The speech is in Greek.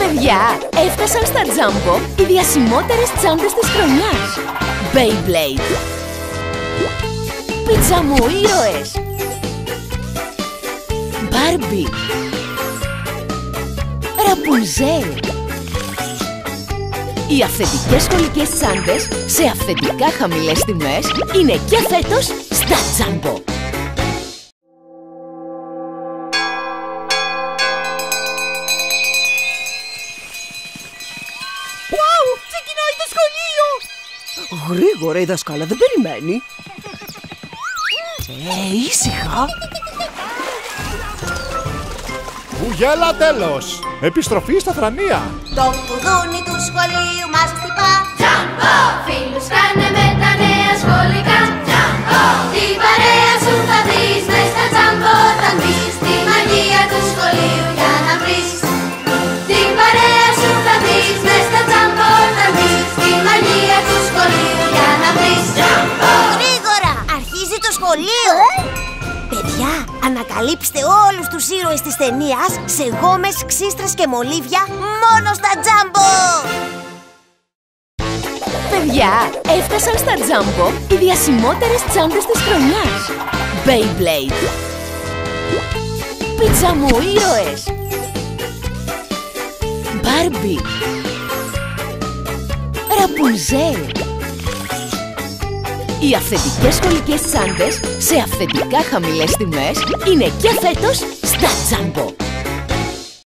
Παιδιά, έφτασαν στα Jumbo οι διασημότερες τσάντες της χρονιάς. Beyblade, Πιτσαμού ήρωες, Barbie, Rapunzel. Οι αυθεντικές σχολικές τσάντες σε αυθεντικά χαμηλές τιμές είναι και φέτος στα Jumbo. Wow! Ξεκινάει το σχολείο! Γρήγορα η δασκάλα δεν περιμένει. Ήσυχα. Βουγέλα τέλος! Επιστροφή στα θρανία! Το κουδούνι του σχολείου μας χτυπά. Jumbo! Φίλους κάνε με τα νέα σχολικά. Jumbo! Την παρέα σου θα βρεις μες στα Jumbo. Θα μπεις τη μαγεία του σχολείου για να βρεις. Την παρέα σου θα βρεις μες στα Jumbo. Θα μπεις τη μαγεία του σχολείου για να βρεις. Jumbo! Γρήγορα! Αρχίζει το σχολείο! Παιδιά, ανακαλύψτε όλους τους ήρωες της ταινίας σε γόμες, ξύστρες και μολύβια μόνο στα Jumbo! Παιδιά, έφτασαν στα Jumbo οι διασημότερες τσάντες της χρονιάς. Beyblade, Πιτσαμού ήρωες, Barbie, Rapunzel. Οι αυθεντικές σχολικές τσάντες σε αυθεντικά χαμηλές τιμές είναι και φέτος στα Jumbo.